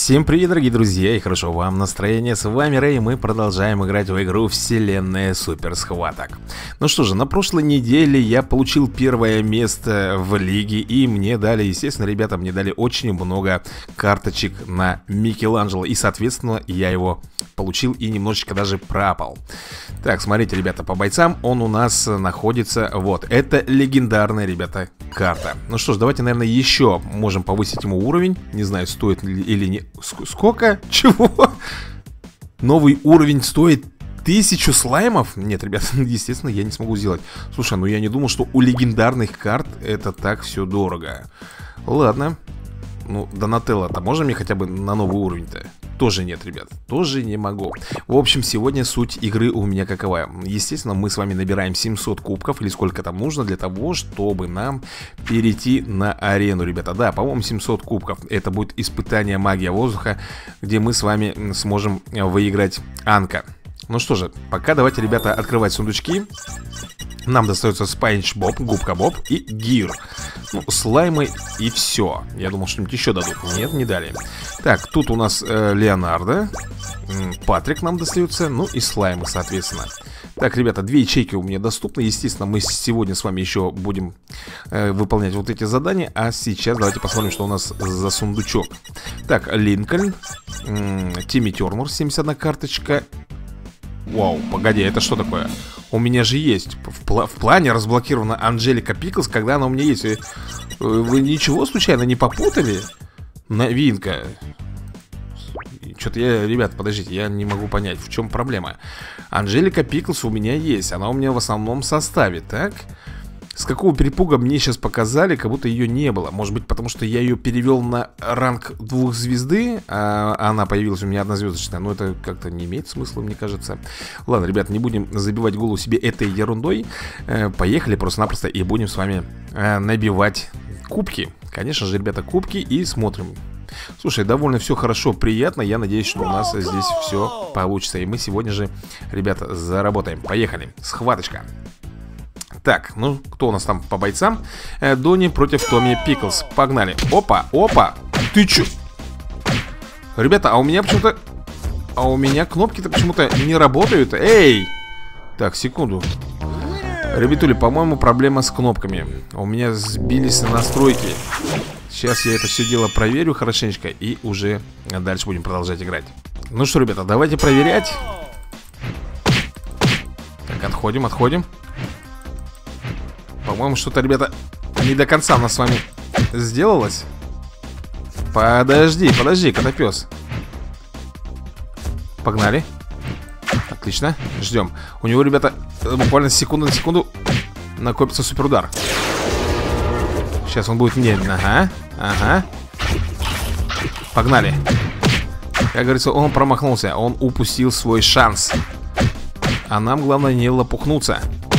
Всем привет, дорогие друзья, и хорошо вам настроение. С вами Рэй, и мы продолжаем играть в игру Вселенная Супер Схваток. Ну что же, на прошлой неделе я получил первое место в лиге, и мне дали, естественно, ребята, мне дали очень много карточек на Микеланджело, и, соответственно, я его получил и немножечко даже пропал. Так, смотрите, ребята, по бойцам он у нас находится, вот, это легендарная, ребята, карта. Ну что ж, давайте, наверное, еще можем повысить ему уровень, не знаю, стоит ли или не... Сколько? Чего? Новый уровень стоит 1000 слаймов? Нет, ребят, естественно, я не смогу сделать. Слушай, ну я не думал, что у легендарных карт это так все дорого. Ладно. Ну, Донателло-то можно мне хотя бы на новый уровень-то? Тоже нет, ребят, тоже не могу. В общем, сегодня суть игры у меня какова? Естественно, мы с вами набираем 700 кубков, или сколько там нужно для того, чтобы нам перейти на арену, ребята. Да, по-моему, 700 кубков. Это будет испытание магия воздуха, где мы с вами сможем выиграть Анка. Ну что же, пока давайте, ребята, открывать сундучки. Нам достается Спанч Боб, Губка Боб и Гир. Ну, слаймы и все. Я думал, что-нибудь еще дадут. Нет, не дали. Так, тут у нас Леонардо, Патрик нам достается, ну и слаймы, соответственно. Так, ребята, 2 ячейки у меня доступны. Естественно, мы сегодня с вами еще будем выполнять вот эти задания. А сейчас давайте посмотрим, что у нас за сундучок. Так, Линкольн, Тимми Тернер, 71 карточка. Вау, погоди, это что такое? У меня же есть в плане разблокирована Анжелика Пиклз, когда она у меня есть. Вы ничего случайно не попутали? Новинка. Что-то я, ребят, подождите, я не могу понять, в чем проблема. Анжелика Пиклз у меня есть, она у меня в основном составе, так? С какого перепуга мне сейчас показали, как будто ее не было? Может быть, потому что я ее перевел на ранг 2 звезды, а она появилась у меня 1-звездочная. Но это как-то не имеет смысла, мне кажется. Ладно, ребят, не будем забивать голову себе этой ерундой. Поехали просто-напросто и будем с вами набивать кубки. Конечно же, ребята, кубки, и смотрим. Слушай, довольно все хорошо, приятно. Я надеюсь, что у нас здесь все получится. И мы сегодня же, ребята, заработаем. Поехали, схваточка. Так, ну, кто у нас там по бойцам? Донни против Томми Пиклз. Погнали. Опа, опа. Ты чё? Ребята, а у меня почему-то... А у меня кнопки-то почему-то не работают. Эй! Так, секунду. Ребятули, по-моему, проблема с кнопками. У меня сбились настройки. Сейчас я это все дело проверю хорошенечко, и уже дальше будем продолжать играть. Ну что, ребята, давайте проверять. Так, отходим, отходим. По-моему, что-то, ребята, не до конца у нас с вами сделалось. Подожди, подожди, котопес. Погнали. Отлично, ждем. У него, ребята, буквально с секунды на секунду накопится суперудар. Сейчас он будет медленно. Ага, ага. Погнали. Как говорится, он промахнулся. Он упустил свой шанс. А нам главное не лопухнуться.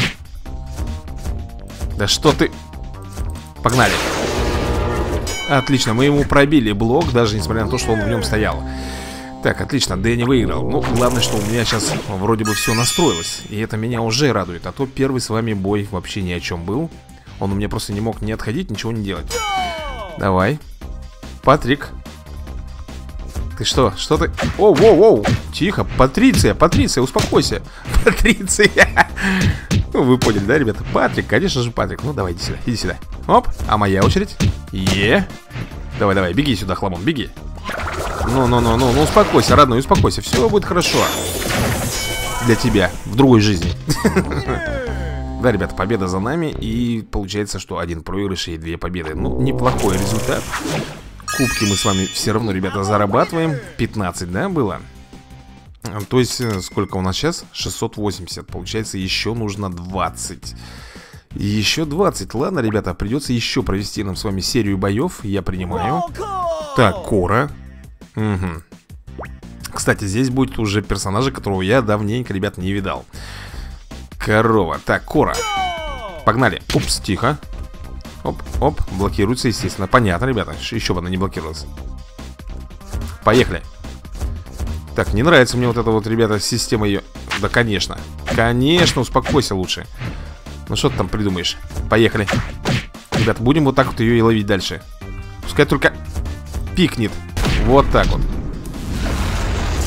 Да что ты... Погнали. Отлично, мы ему пробили блок, даже несмотря на то, что он в нем стоял. Так, отлично, Дэнни выиграл. Ну, главное, что у меня сейчас вроде бы все настроилось. И это меня уже радует. А то первый с вами бой вообще ни о чем был. Он у меня просто не мог ни отходить, ничего не делать. Давай. Патрик. Ты что? Что ты? Оу, воу, воу. Тихо, Патриция, Патриция, успокойся. Патриция. Ну, вы поняли, да, ребята? Патрик, конечно же, Патрик. Ну, давай, иди сюда, иди сюда. Оп, а моя очередь. Давай, давай, беги сюда, хламон, беги. Ну, успокойся, родной, успокойся. Все будет хорошо. Для тебя, в другой жизни. Да, ребята, победа за нами. И получается, что 1 проигрыш и 2 победы. Ну, неплохой результат. Кубки мы с вами все равно, ребята, зарабатываем. 15, да, было? То есть, сколько у нас сейчас? 680. Получается, еще нужно 20. Еще 20. Ладно, ребята, придется еще провести нам с вами серию боев. Я принимаю. Так, Кора. Угу. Кстати, здесь будет уже персонажа, которого я давненько, ребят, не видал. Корова. Так, Кора. Погнали. Упс, тихо. Оп, оп, блокируется, естественно. Понятно, ребята, еще бы она не блокировалась. Поехали. Так, не нравится мне вот эта вот, ребята, система ее. Да, конечно. Конечно, успокойся лучше. Ну что ты там придумаешь? Поехали. Ребят, будем вот так вот ее и ловить дальше. Пускай только пикнет. Вот так вот.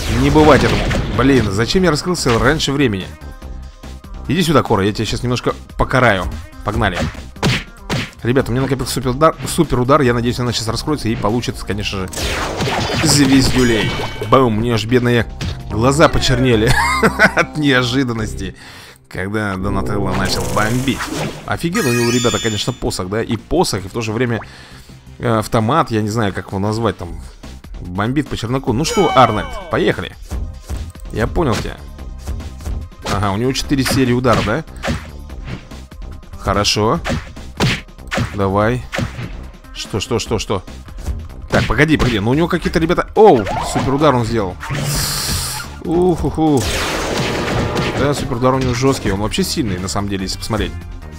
Не бывать этому. Блин, зачем я раскрылся раньше времени? Иди сюда, Кора, я тебя сейчас немножко покараю. Погнали. Ребята, у меня накопился супер удар. Я надеюсь, она сейчас раскроется и получит, конечно же, звездюлей. Бум, мне аж бедные глаза почернели от неожиданности, когда Донателло начал бомбить. Офигенно у него, ребята, конечно, посох, да? И посох, и в то же время автомат, я не знаю, как его назвать там. Бомбит по черноку. Ну что, Арнольд, поехали. Я понял тебя. Ага, у него 4 серии ударов, да? Хорошо. Давай. Что? Так, погоди, ну у него какие-то, ребята... Оу, супер удар он сделал. Уху-ху. Да, супер удар у него жесткий. Он вообще сильный, на самом деле, если посмотреть.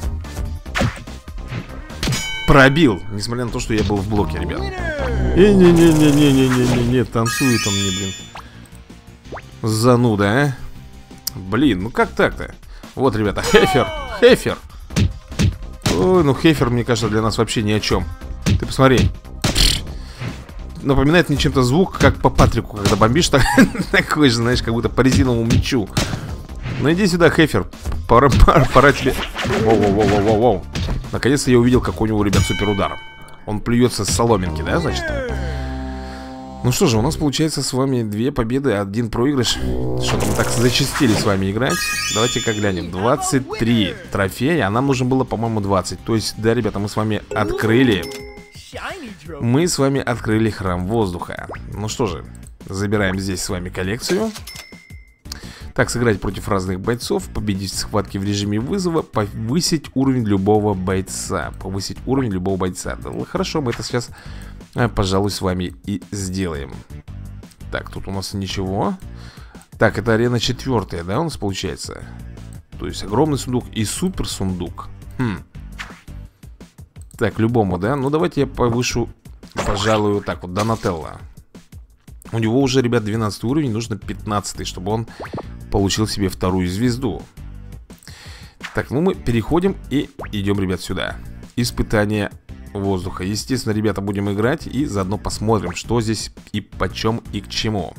Пробил, несмотря на то, что я был в блоке, ребят. Не-не-не-не-не-не-не-не, танцует он мне, блин. Зануда, а? Блин, ну как так-то? Вот, ребята, Хефер. Ой, ну Хефер, мне кажется, для нас вообще ни о чем. Ты посмотри. Напоминает мне чем-то звук, как по Патрику, когда бомбишь. Такой же, знаешь, как будто по резиновому мячу. Ну иди сюда, Хефер. Пора тебе. Воу. Наконец-то я увидел, какой у него, ребят, супер удар. Он плюется с соломинки, да, значит? Ну что же, у нас получается с вами 2 победы, 1 проигрыш. Что-то мы так зачастили с вами играть. Давайте-ка глянем. 23 трофея, а нам нужно было, по-моему, 20. То есть, да, ребята, мы с вами открыли храм воздуха. Ну что же, забираем здесь с вами коллекцию. Так, сыграть против разных бойцов, победить в схватке в режиме вызова, повысить уровень любого бойца. Да, хорошо, мы это сейчас, пожалуй, с вами и сделаем. Так, тут у нас ничего. Так, это арена 4, да, у нас получается? То есть огромный сундук и супер сундук. Так, любому, да? Ну, давайте я повышу, пожалуй, вот так вот, Донателло. У него уже, ребят, 12 уровень, нужно 15, чтобы он получил себе 2-ю звезду. Так, ну мы переходим и идем, ребят, сюда. Испытание воздуха. Естественно, ребята, будем играть и заодно посмотрим, что здесь и почем и к чему.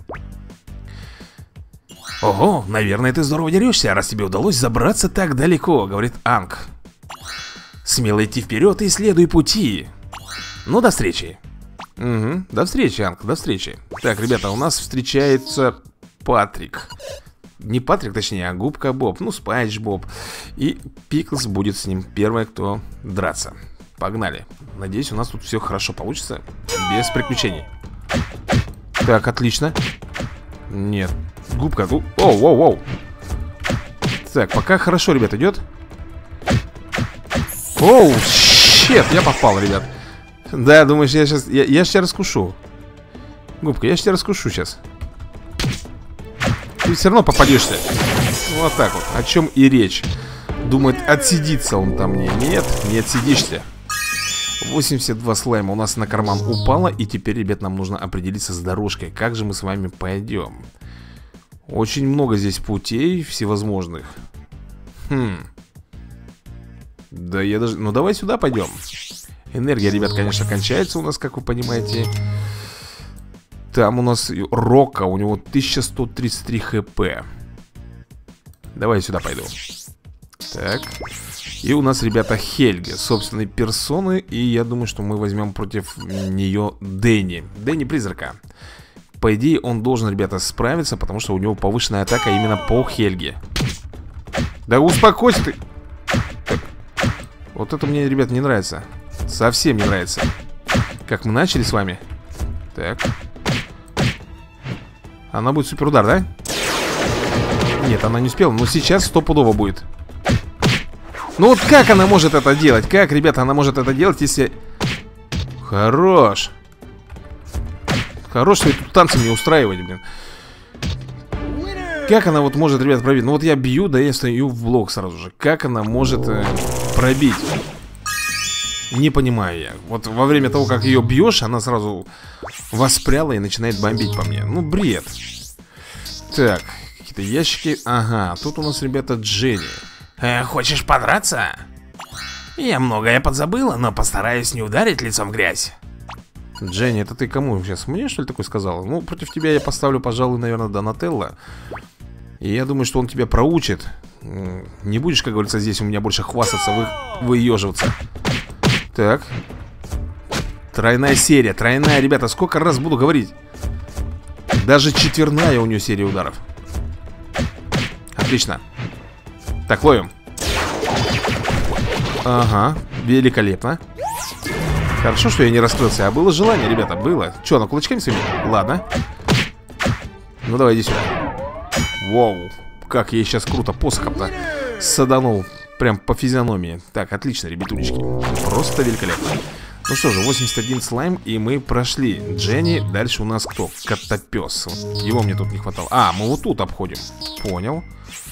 Ого, наверное, ты здорово дерешься, раз тебе удалось забраться так далеко, говорит Анг. Смело идти вперед и исследуй пути. Ну, до встречи. Угу, до встречи, Анг, до встречи. Так, ребята, у нас встречается Патрик. Не Патрик, точнее, а Губка Боб. Ну, Спайдж Боб. И Пиклз будет с ним первый, кто драться. Погнали. Надеюсь, у нас тут все хорошо получится. Без приключений. Так, отлично. Нет. Губка. Оу. Так, пока хорошо, ребят, идет. Оу, щет, я попал, ребят. Да, думаешь, я сейчас тебя раскушу. Губка, я тебя раскушу сейчас. Ты все равно попадешься. Вот так вот, о чем и речь. Думает, отсидится он там мне. Нет, не отсидишься. 82 слайма у нас на карман упало. И теперь, ребят, нам нужно определиться с дорожкой. Как же мы с вами пойдем? Очень много здесь путей всевозможных. Да я даже... Ну давай сюда пойдем. Энергия, ребят, конечно, кончается у нас, как вы понимаете. Там у нас Рока, у него 1133 хп. Давай сюда пойду. Так. И у нас, ребята, Хельга, собственной персоны. И я думаю, что мы возьмем против нее Дэнни. Дэнни призрака. По идее, он должен, ребята, справиться, потому что у него повышенная атака именно по Хельге. Да успокойся ты. Так. Вот это мне, ребят, не нравится. Совсем не нравится. Как мы начали с вами. Так. Она будет супер удар, да? Нет, она не успела. Но сейчас стопудово будет. Ну вот как она может это делать? Как, ребята, она может это делать, если... Хорош. Хорош свои тут танцы мне устраивать, блин. Как она вот может, ребят, пробить? Ну вот я бью, да я стою в блок сразу же. Как она может пробить? Не понимаю я. Вот во время того, как ее бьешь, она сразу воспряла и начинает бомбить по мне. Ну, бред. Так, какие-то ящики. Ага, тут у нас, ребята, Дженни. Хочешь подраться? Я многое подзабыла, но постараюсь не ударить лицом в грязь. Дженни, это ты кому сейчас? Мне, что ли, такой сказал? Ну, против тебя я поставлю, пожалуй, наверное, Донателло. И я думаю, что он тебя проучит. Не будешь, как говорится, здесь у меня больше хвастаться, выеживаться. Так. Тройная серия, тройная, ребята. Сколько раз буду говорить? Даже четверная у нее серия ударов. Отлично. Так, ловим. Ага, великолепно. Хорошо, что я не раскрылся. А было желание, ребята, было. Че, на кулачками своими? Ладно. Ну давай, иди сюда. Воу, как я сейчас круто посохом-то саданул. Прям по физиономии. Так, отлично, ребятулечки. Просто великолепно. Ну что же, 81 слайм, и мы прошли. Дженни, дальше у нас кто? Котопес. Его мне тут не хватало. А, мы вот тут обходим. Понял.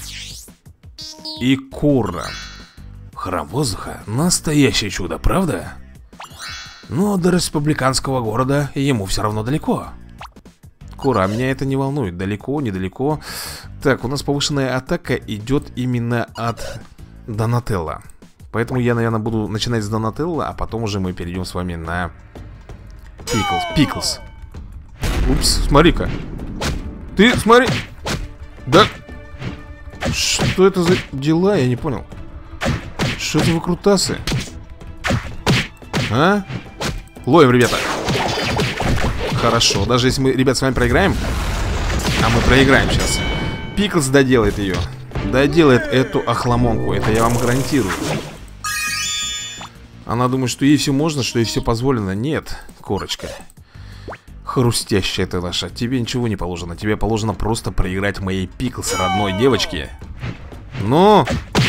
И Кура. Храм воздуха — настоящее чудо, правда? Но до республиканского города ему все равно далеко. Кура, меня это не волнует. Далеко, недалеко. Так, у нас повышенная атака идет именно от Донателло. Поэтому я, наверное, буду начинать с Донателло, а потом уже мы перейдем с вами на Пиклз. Упс, смотри-ка. Ты смотри. Да. Что это за дела, я не понял. Что это выкрутасы? А? Ловим, ребята. Хорошо, даже если мы, ребят, с вами проиграем. А мы проиграем сейчас. Пиклз доделает ее. Доделает эту охламонку. Это я вам гарантирую. Она думает, что ей все можно, что ей все позволено. Нет, корочка. Хрустящая ты наша. Тебе ничего не положено. Тебе положено просто проиграть моей Пиклз, родной девочке. Ну.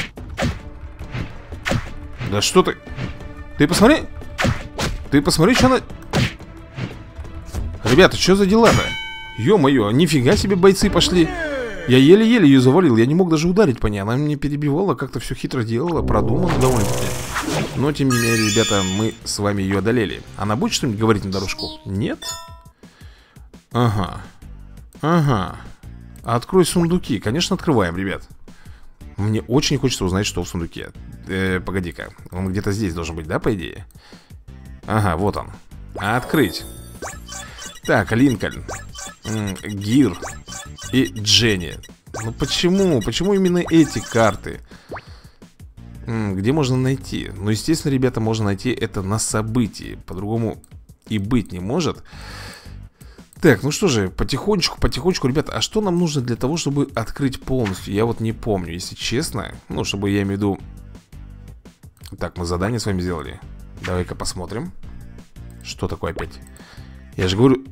Да что ты? Ты посмотри. Ты посмотри, что она... Ребята, что за дела-то? Ё-моё, нифига себе бойцы пошли. Я еле-еле ее завалил. Я не мог даже ударить по ней. Она меня перебивала, как-то все хитро делала. Продумано довольно-таки. Но, тем не менее, ребята, мы с вами ее одолели. Она будет что-нибудь говорить на дорожку? Нет? Ага. Ага. Открой сундуки. Конечно, открываем, ребят. Мне очень хочется узнать, что в сундуке. Погоди-ка. Он где-то здесь должен быть, да, по идее? Ага, вот он. Открыть. Так, Линкольн, Гир и Дженни. Ну почему? Почему именно эти карты? Где можно найти? Ну, естественно, ребята, можно найти это на событии. По-другому и быть не может. Так, ну что же, потихонечку, потихонечку, ребята. А что нам нужно для того, чтобы открыть полностью? Я вот не помню, если честно. Ну, чтобы я имею в виду... Так, мы задание с вами сделали. Давай-ка посмотрим. Что такое опять? Я же говорю...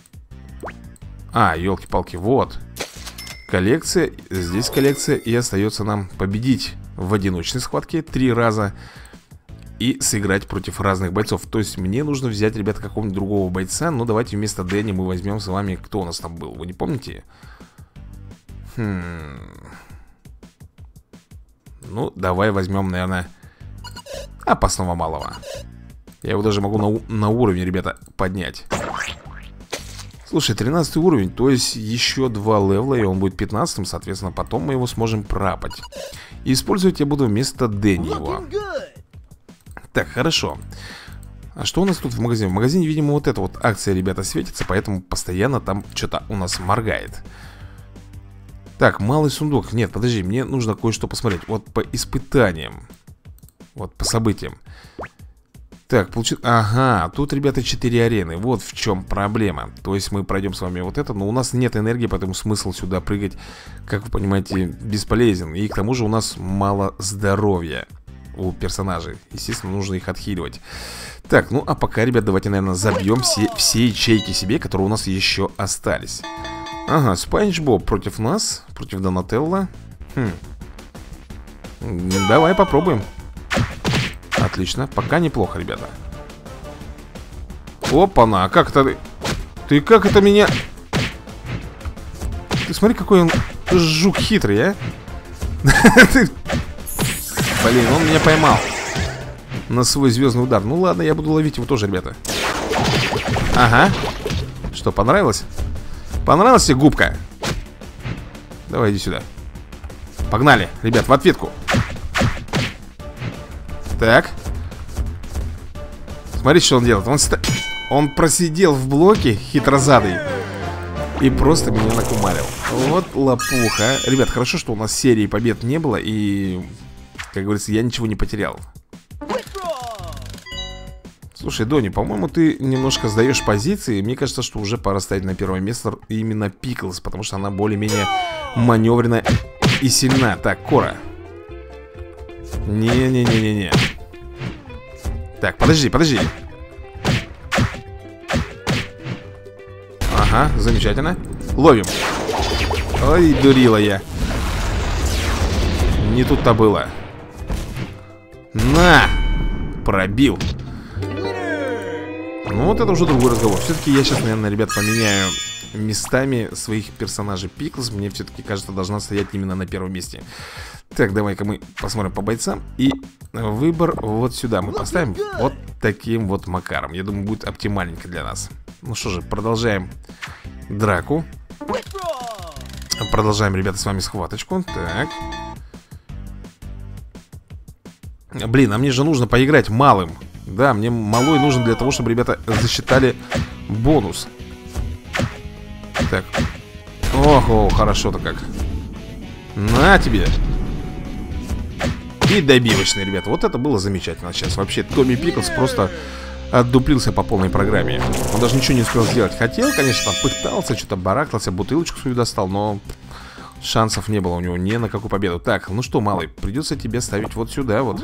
А, елки-палки, вот. Коллекция, здесь коллекция. И остается нам победить в одиночной схватке 3 раза. И сыграть против разных бойцов. То есть мне нужно взять, ребята, какого-нибудь другого бойца. Но давайте вместо Дэнни мы возьмем с вами... Кто у нас там был, вы не помните? Ну, давай возьмем, наверное, опасного малого. Я его даже могу на уровень, ребята, поднять. Слушай, 13 уровень, то есть еще 2 левела, и он будет 15-м, соответственно, потом мы его сможем прапать. И использовать я буду вместо Дэнни его. Так, хорошо. А что у нас тут в магазине? В магазине, видимо, вот эта вот акция, ребята, светится, поэтому постоянно там что-то у нас моргает. Так, малый сундук. Нет, подожди, мне нужно кое-что посмотреть. Вот по испытаниям. Вот по событиям. Так, ага, тут, ребята, 4 арены. Вот в чем проблема. То есть мы пройдем с вами вот это. Но у нас нет энергии, поэтому смысл сюда прыгать, как вы понимаете, бесполезен. И к тому же у нас мало здоровья у персонажей. Естественно, нужно их отхиливать. Так, ну а пока, ребят, давайте, наверное, забьем все ячейки себе, которые у нас еще остались. Ага, Спанч Боб против нас, против Донателло. Давай попробуем. Отлично, пока неплохо, ребята. Опа-на, как это ты? Ты как это меня... Ты смотри, какой он жук хитрый, а? Блин, он меня поймал на свой звездный удар. Ну ладно, я буду ловить его тоже, ребята. Ага. Что, понравилось? Понравилась тебе губка? Давай, иди сюда. Погнали, ребят, в ответку. Так. Смотри, что он делает. Он просидел в блоке, хитрозадый, и просто меня накумарил. Вот лопуха. Ребят, хорошо, что у нас серии побед не было. И, как говорится, я ничего не потерял. Слушай, Донни, по-моему, ты немножко сдаешь позиции. Мне кажется, что уже пора ставить на первое место именно Пиклз, потому что она более-менее маневренная и сильна. Так, Кора. Не-не-не-не-не. Так, подожди. Ага, замечательно. Ловим. Ой, дурила я. Не тут-то было. На! Пробил. Ну вот это уже другой разговор. Все-таки я сейчас, наверное, ребят, поменяю местами своих персонажей. Пиклз, мне все-таки кажется, должна стоять именно на первом месте. Так, давай-ка мы посмотрим по бойцам. И выбор вот сюда мы поставим вот таким вот макаром. Я думаю, будет оптимальненько для нас. Ну что же, продолжаем драку. Продолжаем, ребята, с вами схваточку. Так. Блин, а мне же нужно поиграть малым. Да, мне малой нужен для того, чтобы ребята засчитали бонус. Так. Ого, хорошо-то как. На тебе. И добивочный, ребята. Вот это было замечательно сейчас. Вообще, Томми Пиклз просто отдуплился по полной программе. Он даже ничего не успел сделать. Хотел, конечно, пытался, что-то барахтался, бутылочку свою достал, но шансов не было у него ни на какую победу. Так, ну что, малый, придется тебе ставить вот сюда вот.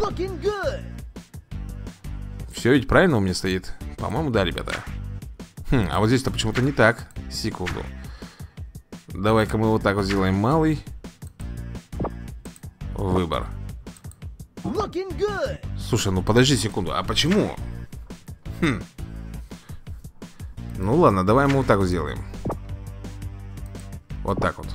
Все ведь правильно у меня стоит? По-моему, да, ребята. А вот здесь-то почему-то не так. Секунду. Давай-ка мы вот так вот сделаем, малый. Выбор. Слушай, ну подожди секунду, а почему? Ну ладно, давай мы вот так вот сделаем. Вот так вот.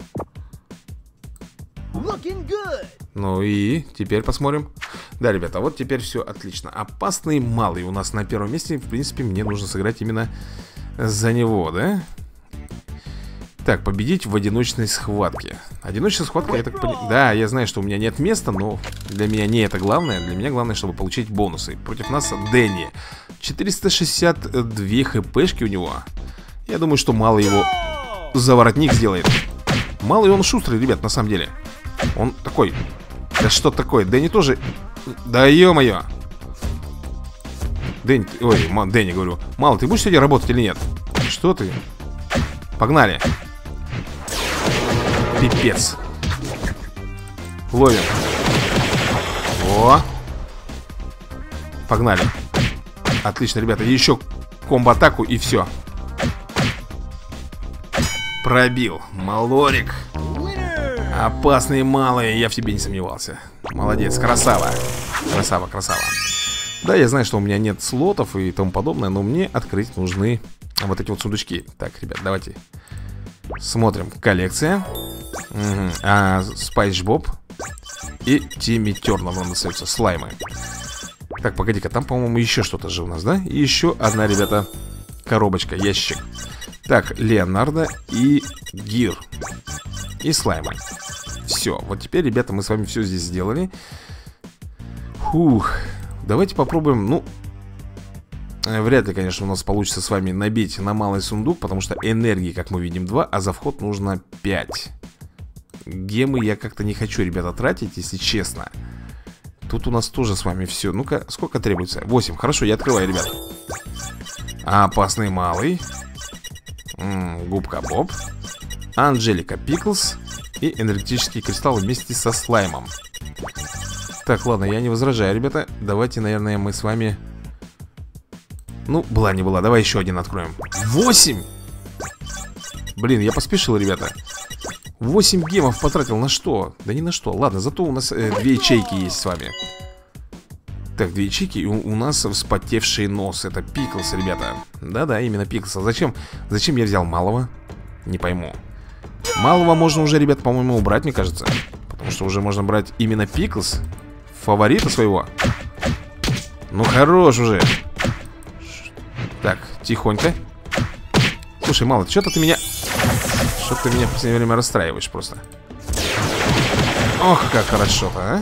Ну и теперь посмотрим. Да, ребята, вот теперь все отлично. Опасный малый у нас на первом месте. В принципе, мне нужно сыграть именно за него, да? Так, победить в одиночной схватке. Одиночная схватка, я так понимаю. Да, я знаю, что у меня нет места, но для меня не это главное. Для меня главное, чтобы получить бонусы. Против нас Дэнни. 462 хпшки у него. Я думаю, что малый его за воротник сделает. Малый он шустрый, ребят, на самом деле. Он такой. Да что такое? Дэнни тоже. Да ё-моё. Дэнни, ой, Дэнни, говорю. Малый, ты будешь сегодня работать или нет? Что ты? Погнали. Пипец. Ловим. О. Погнали. Отлично, ребята, еще комбо-атаку и все. Пробил. Малорик. Опасные малые, я в тебе не сомневался. Молодец, красава. Красава, красава. Да, я знаю, что у меня нет слотов и тому подобное, но мне открыть нужны вот эти вот сундучки. Так, ребят, давайте смотрим. Коллекция. Спайс Боб и Тимми Тернер нам достаются. Слаймы. Так, погоди-ка, там, по-моему, еще что-то же у нас, да? И еще одна, ребята, коробочка, ящик. Так, Леонардо и Гир. И слаймы. Все, вот теперь, ребята, мы с вами все здесь сделали. Фух. Давайте попробуем, ну, вряд ли, конечно, у нас получится с вами набить на малый сундук, потому что энергии, как мы видим, 2, а за вход нужно 5. Гемы я как-то не хочу, ребята, тратить, если честно. Тут у нас тоже с вами все. Ну-ка, сколько требуется? 8, хорошо, я открываю, ребят. Опасный малый. Губка Боб. Анжелика Пиклз. И энергетические кристаллы вместе со слаймом. Так, ладно, я не возражаю, ребята. Давайте, наверное, мы с вами... Ну, была не была, давай еще один откроем. 8! Блин, я поспешил, ребята. 8 гемов потратил на что? Да ни на что. Ладно, зато у нас 2 ячейки есть с вами. Так, 2 ячейки, и у нас вспотевший нос. Это Пиклз, ребята. Да-да, именно Пиклз. Зачем я взял малого? Не пойму. Малого можно уже, ребят, по-моему, убрать, мне кажется. Потому что уже можно брать именно Пиклз, фаворита своего. Ну, хорош уже. Так, тихонько. Слушай, Малый, что-то ты меня... Что-то ты меня в последнее время расстраиваешь просто. Ох, как хорошо-то, а?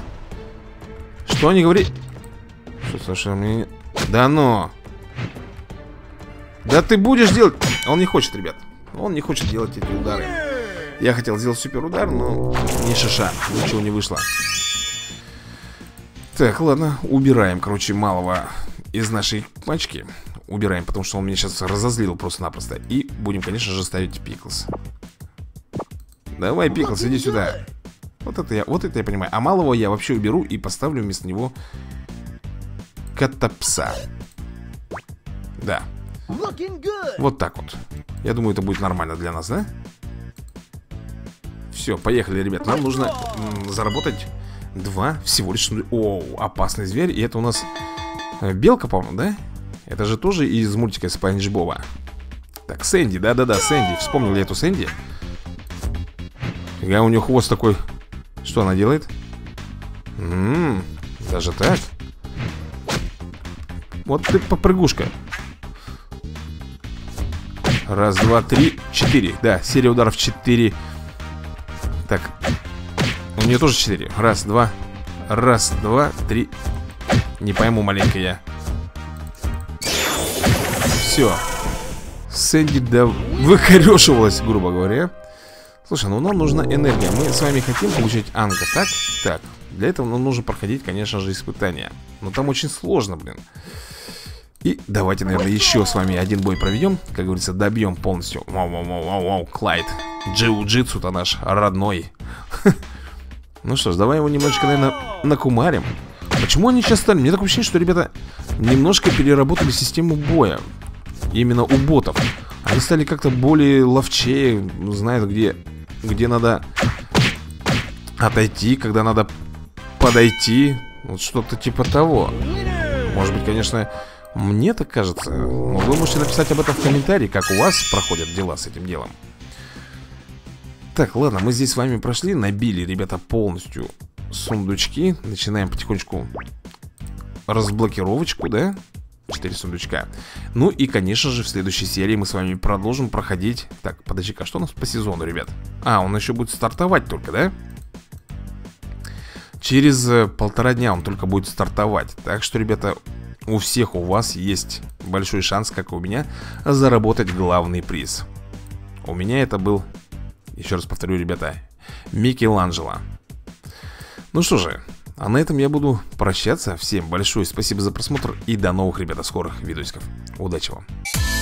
Что они говорят? Что, слушай, мне... Да ну... Да ты будешь делать... Он не хочет, ребят. Он не хочет делать эти удары. Я хотел сделать супер удар, но ни шиша. Ничего не вышло. Так, ладно. Убираем, короче, малого из нашей пачки. Убираем, потому что он меня сейчас разозлил просто-напросто. И будем, конечно же, ставить Пиклз. Давай, Пиклз, иди сюда. Вот это я понимаю. А малого я вообще уберу и поставлю вместо него Котопса. Да. Вот так вот. Я думаю, это будет нормально для нас, да? Все, поехали, ребят. Нам нужно заработать 2 всего лишь. Оу, опасный зверь. И это у нас белка, по-моему, да? Это же тоже из мультика Спанч Боба. Так, Сэнди, да-да-да, Сэнди. Вспомнил я эту Сэнди. Фига, у нее хвост такой. Что она делает? Даже так. Вот ты попрыгушка. Раз, два, три, 4. Да, серия ударов 4. Так. У нее тоже 4. Раз, два. Раз, два, три. Не пойму, маленько я. Все. Сэнди, да, выкорешивалась, грубо говоря. Слушай, ну нам нужна энергия. Мы с вами хотим получить Анка, так? Так. Для этого нам нужно проходить, конечно же, испытания. Но там очень сложно, блин. И давайте, наверное, еще с вами один бой проведем. Как говорится, добьем полностью. Вау, Клайд. Джиу-джитсу-то наш родной. Ну что ж, давай его немножечко, наверное, накумарим. Почему они сейчас стали? Мне такое ощущение, что ребята немножко переработали систему боя. Именно у ботов. Они стали как-то более ловчее. Знают, где надо отойти, когда надо подойти. Вот что-то типа того. Может быть, конечно, мне так кажется. Но вы можете написать об этом в комментарии, как у вас проходят дела с этим делом. Так, ладно, мы здесь с вами прошли. Набили, ребята, полностью сундучки. Начинаем потихонечку разблокировочку, да? 4 сундучка. Ну и, конечно же, в следующей серии мы с вами продолжим проходить. Так, подожди-ка, что у нас по сезону, ребят? А, он еще будет стартовать только, да? Через 1,5 дня он только будет стартовать. Так что, ребята, у всех у вас есть большой шанс, как и у меня, заработать главный приз. У меня это был, еще раз повторю, ребята, Микеланджело. Ну что же, а на этом я буду прощаться. Всем большое спасибо за просмотр и до новых, ребята, скорых видосиков. Удачи вам!